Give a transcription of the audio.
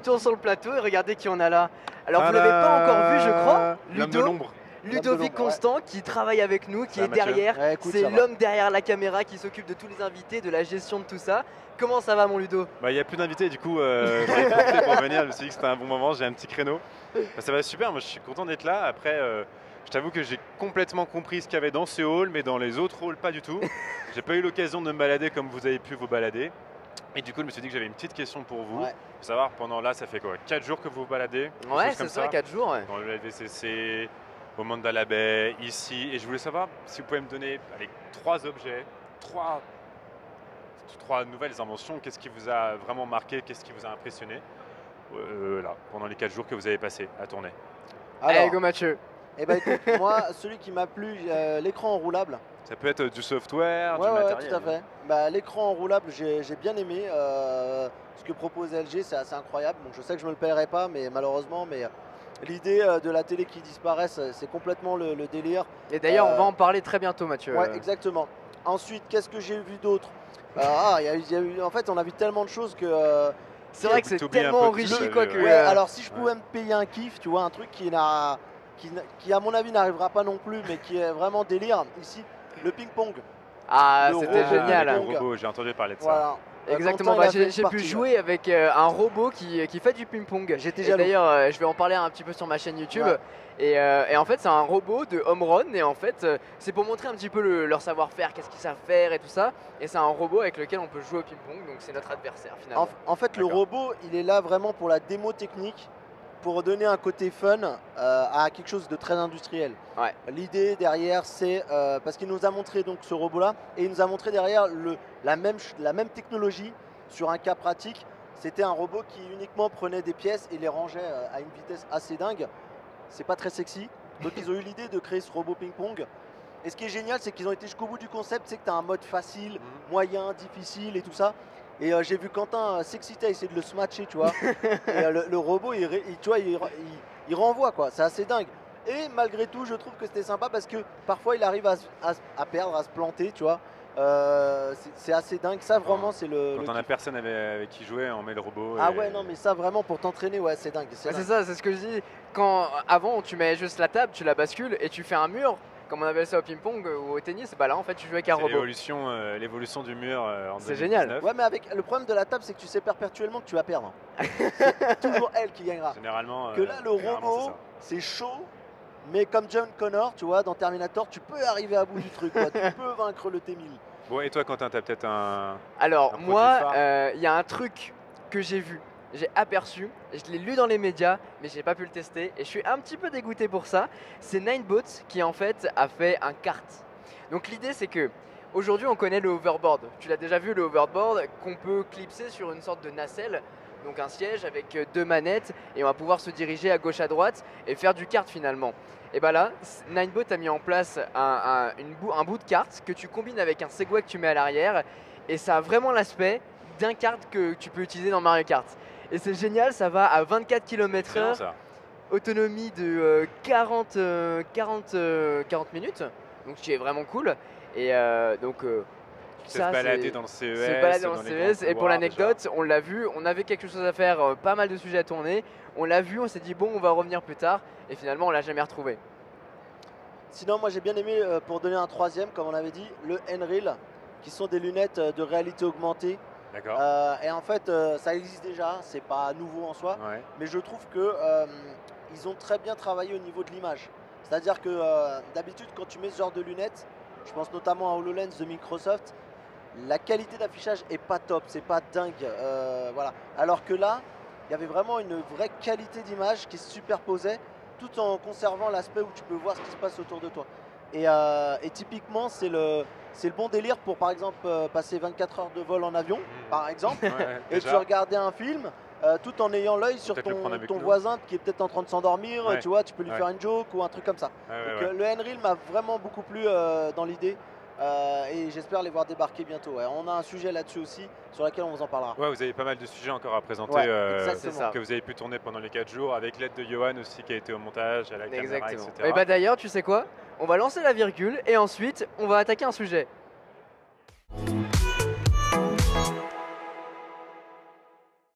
retour sur le plateau et regardez qui on a là. Alors vous l'avez pas encore vu, je crois. L'homme de l'ombre. Ludovic Constant qui travaille avec nous, qui Ça est va, Mathieu? derrière. Ouais, écoute, C'est ça va. l'homme derrière la caméra qui s'occupe de tous les invités, de la gestion de tout ça. Comment ça va mon Ludo? Bah, il n'y a plus d'invités, du coup, j'avais profité pour venir. Je me suis dit que c'était un bon moment, j'ai un petit créneau. Bah, ça va super, moi je suis content d'être là. Après, je t'avoue que j'ai complètement compris ce qu'il y avait dans ce hall, mais dans les autres halls, pas du tout. J'ai pas eu l'occasion de me balader comme vous avez pu vous balader. Et du coup, je me suis dit que j'avais une petite question pour vous. Ouais. Faut savoir, pendant là, ça fait quoi, 4 jours que vous vous baladez? Des Ouais, choses comme c'est ça, 4 jours. Ouais. Dans le LVCC, au Mandala Bay, ici. Et je voulais savoir si vous pouvez me donner avec 3 objets, 3 nouvelles inventions. Qu'est-ce qui vous a vraiment marqué? Qu'est-ce qui vous a impressionné là, pendant les 4 jours que vous avez passé à tourner? Allez, go Mathieu. Eh ben, écoute, moi, celui qui m'a plu, l'écran enroulable. Ça peut être du software, Ouais, du ouais, matériel. tout à fait. Bah, l'écran enroulable, j'ai bien aimé. Ce que propose LG, c'est assez incroyable. Bon, je sais que je me le paierai pas, mais malheureusement, l'idée de la télé qui disparaît, c'est complètement le délire. Et d'ailleurs, on va en parler très bientôt, Mathieu. Ouais, exactement. Ensuite, qu'est-ce que j'ai vu d'autre? En fait, on a vu tellement de choses que. C'est vrai que c'est T'oublies un tellement peu, enrichi tu quoi savais, que. Ouais, alors si je pouvais me payer un kiff, tu vois, un truc qui à mon avis n'arrivera pas non plus, mais qui est vraiment délire ici, le ping-pong. Ah, le c'était robot, génial. le Le ping-pong. robot, j'ai entendu parler de ça. Voilà. Exactement, Quentin, il a fait j'ai une pu partie, jouer avec un robot qui fait du ping-pong. J'étais Et jaloux. d'ailleurs, je vais en parler un petit peu sur ma chaîne YouTube. Ouais. Et en fait, c'est un robot de home run. Et en fait, c'est pour montrer un petit peu leur savoir-faire, qu'est-ce qu'ils savent faire et tout ça. Et c'est un robot avec lequel on peut jouer au ping-pong. Donc c'est notre adversaire finalement. En fait, le D'accord. robot, il est là vraiment pour la démo technique, pour donner un côté fun à quelque chose de très industriel. Ouais. L'idée derrière, c'est parce qu'il nous a montré donc ce robot-là, et il nous a montré derrière la même technologie sur un cas pratique. C'était un robot qui uniquement prenait des pièces et les rangeait à une vitesse assez dingue. C'est pas très sexy. Donc ils ont eu l'idée de créer ce robot ping-pong. Et ce qui est génial, c'est qu'ils ont été jusqu'au bout du concept, c'est que tu as un mode facile, moyen, difficile et tout ça. Et j'ai vu Quentin s'exciter à essayer de le smatcher, tu vois. Et le robot, tu vois, il renvoie, quoi. C'est assez dingue. Et malgré tout, je trouve que c'était sympa parce que parfois, il arrive à perdre, à se planter, tu vois. C'est assez dingue. Ça, vraiment, c'est le Quand on a kiff. personne avec qui jouer, on met le robot. Ah et- ouais, non, mais ça, vraiment, pour t'entraîner, ouais, c'est dingue. Bah, dingue. c'est ça, c'est ce que je dis. Quand avant, tu mets juste la table, tu la bascules et tu fais un mur. Comme on appelle ça au ping-pong ou au tennis, bah là en fait tu joues avec un C'est robot. l'évolution du mur en C'est 2019. génial. Ouais, mais le problème de la table, c'est que tu sais perpétuellement que tu vas perdre. C'est toujours elle qui gagnera. Généralement, Que là, le généralement, robot, c'est chaud, mais comme John Connor, tu vois, dans Terminator, tu peux arriver à bout du truc, quoi. Tu peux vaincre le T-1000. c'est ça. Bon, et toi, Quentin, t'as peut-être un. Alors Un moi, produit phare. il y a un truc que j'ai vu, j'ai aperçu, je l'ai lu dans les médias, mais j'ai pas pu le tester et je suis un petit peu dégoûté pour ça. C'est Ninebot qui en fait a fait un kart. Donc l'idée c'est que aujourd'hui on connaît le hoverboard. Tu l'as déjà vu le hoverboard qu'on peut clipser sur une sorte de nacelle. Donc un siège avec 2 manettes et on va pouvoir se diriger à gauche à droite et faire du kart finalement. Et bah là, Ninebot a mis en place un bout de kart que tu combines avec un Segway que tu mets à l'arrière et ça a vraiment l'aspect d'un kart que tu peux utiliser dans Mario Kart. Et c'est génial, ça va à 24 Excellent, km/h, ça. autonomie de 40 minutes, donc ce qui est vraiment cool. Et Tu sais se balader dans le CES. se balader dans le les CES. grands Et pour couloirs, l'anecdote, on l'a vu, on avait quelque chose à faire, pas mal de sujets à tourner. On l'a vu, on s'est dit bon, on va revenir plus tard. Et finalement, on l'a jamais retrouvé. Sinon, moi, j'ai bien aimé, pour donner un troisième, comme on avait dit, le Nreal, qui sont des lunettes de réalité augmentée. D'accord. Et en fait, ça existe déjà, c'est pas nouveau en soi. Ouais. Mais je trouve que ils ont très bien travaillé au niveau de l'image. C'est-à-dire que d'habitude, quand tu mets ce genre de lunettes, je pense notamment à HoloLens de Microsoft, la qualité d'affichage est pas top, c'est pas dingue. Voilà. Alors que là, il y avait vraiment une vraie qualité d'image qui se superposait, tout en conservant l'aspect où tu peux voir ce qui se passe autour de toi. Et typiquement, c'est le bon délire pour, par exemple, passer 24 heures de vol en avion, par exemple, Ouais, et tu déjà. regarder un film tout en ayant l'œil sur Peut-être le prendre avec ton nous. voisin qui est peut-être en train de s'endormir, Ouais. tu vois, tu peux lui Ouais. faire une joke ou un truc comme ça. Ouais, Donc ouais. le Nreal m'a vraiment beaucoup plu dans l'idée et j'espère les voir débarquer bientôt. Ouais. On a un sujet là-dessus aussi sur lequel on vous en parlera. Ouais, vous avez pas mal de sujets encore à présenter Ouais, exactement. C'est ça. que vous avez pu tourner pendant les 4 jours avec l'aide de Johan aussi qui a été au montage, à la caméra, Exactement. etc. Et bah d'ailleurs, tu sais quoi? On va lancer la virgule et ensuite, on va attaquer un sujet.